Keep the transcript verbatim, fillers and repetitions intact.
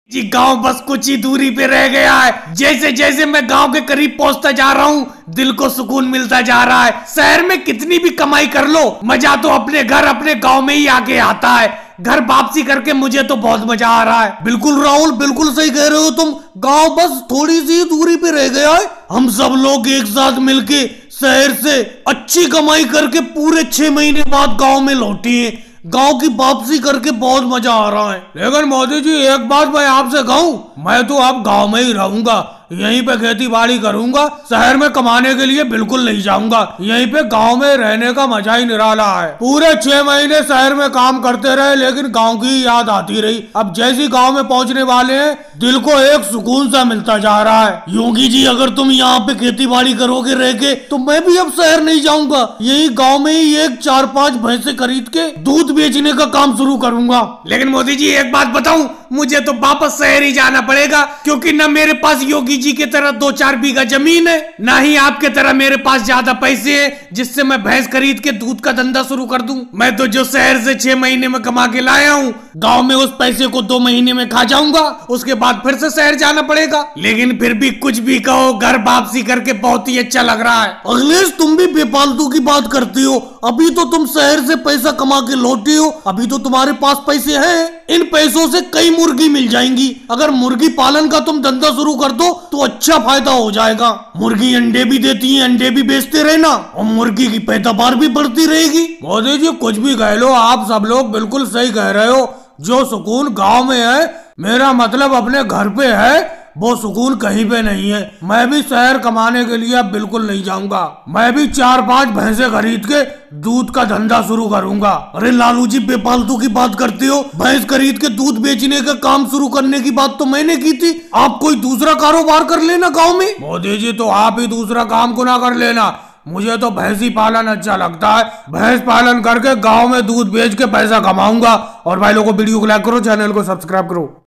जी गांव बस कुछ ही दूरी पे रह गया है। जैसे जैसे मैं गांव के करीब पहुंचता जा रहा हूँ, दिल को सुकून मिलता जा रहा है। शहर में कितनी भी कमाई कर लो, मजा तो अपने घर अपने गांव में ही आके आता है। घर वापसी करके मुझे तो बहुत मजा आ रहा है। बिल्कुल राहुल, बिल्कुल सही कह रहे हो तुम। गांव बस थोड़ी सी दूरी पे रह गया है। हम सब लोग एक साथ मिलके शहर से अच्छी कमाई करके पूरे छह महीने बाद गांव में लौटे हैं। गांव की वापसी करके बहुत मजा आ रहा है। लेकिन मोदी जी एक बात मैं आपसे कहूँ, मैं तो अब गांव में ही रहूंगा, यहीं पे खेती बाड़ी करूंगा। शहर में कमाने के लिए बिल्कुल नहीं जाऊंगा। यहीं पे गांव में रहने का मजा ही निराला है। पूरे छह महीने शहर में काम करते रहे, लेकिन गांव की याद आती रही। अब जैसे गांव में पहुंचने वाले हैं, दिल को एक सुकून सा मिलता जा रहा है। योगी जी, अगर तुम यहाँ पे खेती बाड़ी करोगे रह के, तो मैं भी अब शहर नहीं जाऊंगा। यही गाँव में ही एक चार पांच भैंसे खरीद के दूध बेचने का काम शुरू करूंगा। लेकिन मोदी जी एक बात बताऊं, मुझे तो वापस शहर ही जाना पड़ेगा, क्योंकि न मेरे पास योगी जी की तरह दो चार बीघा जमीन है, ना ही आपके तरह मेरे पास ज्यादा पैसे हैं जिससे मैं भैंस खरीद के दूध का धंधा शुरू कर दूं। मैं तो जो शहर से छह महीने में कमा के लाया हूँ, गांव में उस पैसे को दो महीने में खा जाऊंगा। उसके बाद फिर से शहर जाना पड़ेगा। लेकिन फिर भी कुछ भी कहो, घर वापसी करके बहुत ही अच्छा लग रहा है। अखिलेश, तुम भी बेफालतू की बात करती हो। अभी तो तुम शहर से पैसा कमा के लौटे हो, अभी तो तुम्हारे पास पैसे हैं। इन पैसों से कई मुर्गी मिल जाएंगी। अगर मुर्गी पालन का तुम धंधा शुरू कर दो तो अच्छा फायदा हो जाएगा। मुर्गी अंडे भी देती है, अंडे भी बेचते रहना और मुर्गी की पैदावार भी बढ़ती रहेगी। मोदी जी कुछ भी कह लो, आप सब लोग बिल्कुल सही कह रहे हो। जो सुकून गांव में है, मेरा मतलब अपने घर पे है, वो सुकून कहीं पे नहीं है। मैं भी शहर कमाने के लिए अब बिल्कुल नहीं जाऊंगा। मैं भी चार पांच भैंसे खरीद के दूध का धंधा शुरू करूंगा। अरे लालू जी, बेफालतू की बात करते हो। भैंस खरीद के दूध बेचने का काम शुरू करने की बात तो मैंने की थी। आप कोई दूसरा कारोबार कर लेना गाँव में। मोदी जी तो आप ही दूसरा काम को ना कर लेना। मुझे तो भैंसी पालन अच्छा लगता है। भैंस पालन करके गांव में दूध बेच के पैसा कमाऊंगा। और भाई लोगों को वीडियो को लाइक करो, चैनल को सब्सक्राइब करो।